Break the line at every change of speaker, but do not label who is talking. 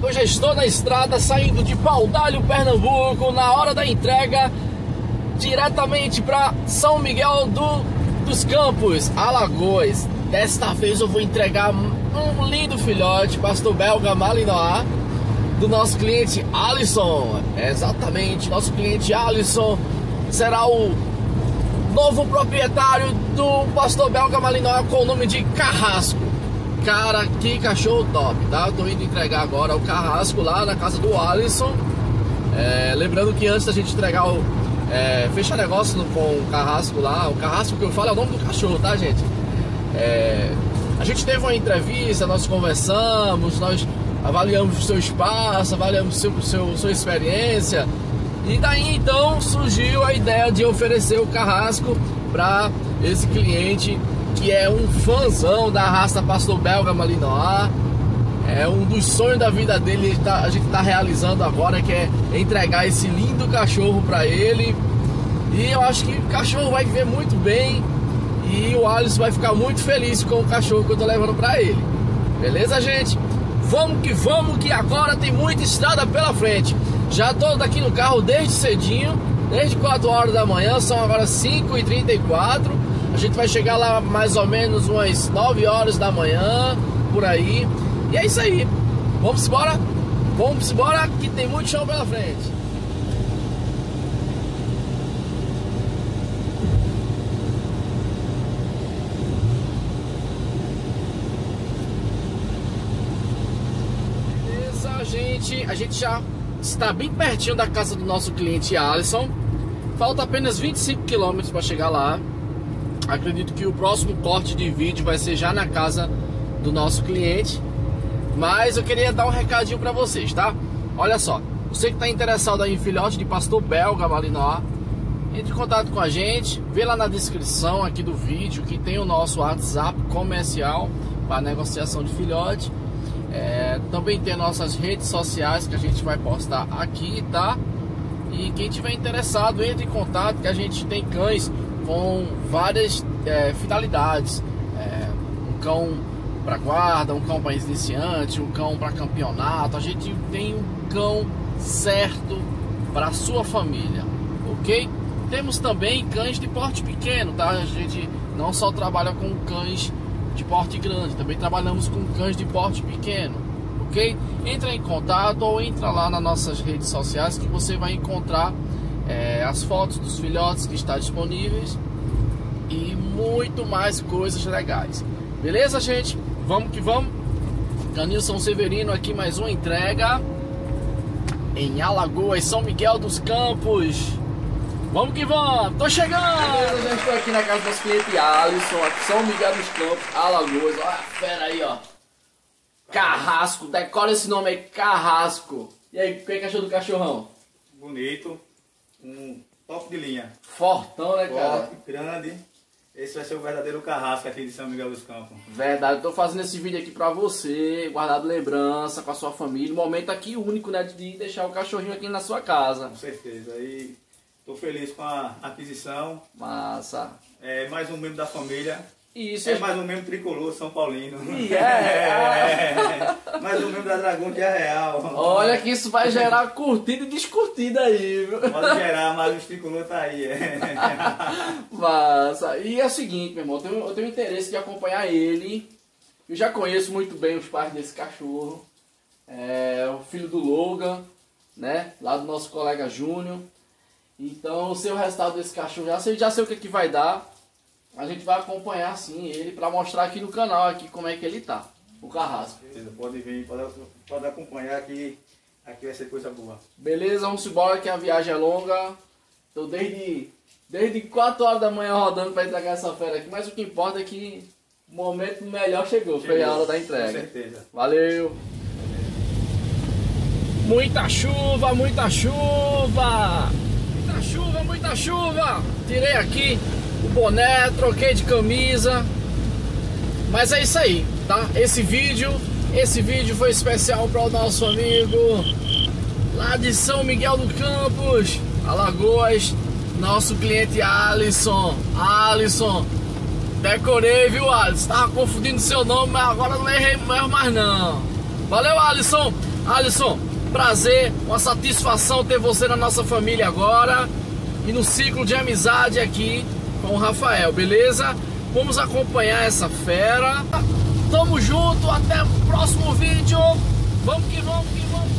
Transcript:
eu já estou na estrada saindo de Paudalho, Pernambuco, na hora da entrega, diretamente para São Miguel dos Campos, Alagoas. Desta vez eu vou entregar um lindo filhote, pastor belga Malinois, do nosso cliente Alisson. Exatamente, nosso cliente Alisson será o novo proprietário do pastor belga Malinois com o nome de Carrasco. Cara, que cachorro top, tá? Eu tô indo entregar agora o Carrasco lá na casa do Alisson. Lembrando que antes da gente entregar fechar negócio com o Carrasco lá, o Carrasco que eu falo é o nome do cachorro, tá, gente? A gente teve uma entrevista, nós conversamos, nós avaliamos o seu espaço, avaliamos sua experiência. E daí então surgiu a ideia de oferecer o Carrasco para esse cliente que é um fãzão da raça pastor belga Malinois. É um dos sonhos da vida dele, a gente está realizando agora, que é entregar esse lindo cachorro para ele. E eu acho que o cachorro vai viver muito bem e o Alisson vai ficar muito feliz com o cachorro que eu tô levando para ele. Beleza, gente? Vamos que agora tem muita estrada pela frente. Já tô daqui no carro desde cedinho, desde 4 horas da manhã, são agora 5h34. A gente vai chegar lá mais ou menos umas 9 horas da manhã, por aí. E é isso aí. Vamos embora? Vamos embora que tem muito chão pela frente. Beleza, a gente já está bem pertinho da casa do nosso cliente Alisson. Falta apenas 25 km para chegar lá. Acredito que o próximo corte de vídeo vai ser já na casa do nosso cliente. Mas eu queria dar um recadinho para vocês, tá? Olha só, você que está interessado em filhote de pastor belga Malinois, entre em contato com a gente. Vê lá na descrição aqui do vídeo que tem o nosso WhatsApp comercial para negociação de filhote. Também tem nossas redes sociais que a gente vai postar aqui, tá? E quem tiver interessado, entre em contato, que a gente tem cães com várias finalidades. Um cão para guarda, um cão para iniciante, um cão para campeonato. A gente tem um cão certo para sua família, ok? Temos também cães de porte pequeno, tá? A gente não só trabalha com cães de porte grande, também trabalhamos com cães de porte pequeno, ok? Entra em contato ou entra lá nas nossas redes sociais que você vai encontrar as fotos dos filhotes que estão disponíveis e muito mais coisas legais. Beleza, gente? Vamos que vamos. Canil São Severino aqui, mais uma entrega em Alagoas, São Miguel dos Campos. Vamos que vamos, tô chegando! Beleza, já estou aqui na casa do nosso cliente Alisson, aqui São Miguel dos Campos, Alagoas. Olha a fera aí, ó. Carrasco, decora esse nome aí, Carrasco. E aí, o que achou do cachorrão?
Bonito, um top de linha.
Fortão, né, cara?
Forte, grande. Esse vai ser o verdadeiro Carrasco aqui de São Miguel dos Campos.
Verdade, eu tô fazendo esse vídeo aqui pra você, guardado lembrança com a sua família. Um momento aqui único, né, de deixar o cachorrinho aqui na sua casa.
Com certeza. E tô feliz com a aquisição.
Massa.
É mais um membro da família.
Isso.
Mais um membro tricolor, São Paulino. Mais um membro da Dragão de Arreal.
Olha que isso vai gerar curtida e descurtida aí, viu?
Pode gerar, mas o tricolor tá aí.
Massa. E é o seguinte, meu irmão, eu tenho interesse de acompanhar ele. Eu já conheço muito bem os pais desse cachorro. O filho do Logan, né? Lá do nosso colega Júnior. Então, eu sei o resultado desse cachorro, já sei o que vai dar. A gente vai acompanhar sim ele para mostrar aqui no canal aqui como é que ele tá, o Carrasco.
Pode vir, pode acompanhar aqui vai ser coisa boa.
Beleza, vamos embora que a viagem é longa. Tô desde 4 horas da manhã rodando para entregar essa fera aqui, mas o que importa é que o momento melhor chegou, foi a hora da entrega.
Com certeza.
Valeu. Muita chuva, muita chuva. Muita chuva, muita chuva. Tirei aqui o boné, troquei de camisa. Mas é isso aí, tá? Esse vídeo foi especial para o nosso amigo lá de São Miguel dos Campos, Alagoas, nosso cliente Alisson. Alisson, decorei, viu, Alisson? Tava confundindo seu nome, mas agora não errei mais não. Valeu, Alisson. Alisson, prazer, uma satisfação ter você na nossa família agora e no ciclo de amizade aqui com o Rafael, beleza? Vamos acompanhar essa fera. Tamo junto, até o próximo vídeo. Vamos que vamos, que vamos.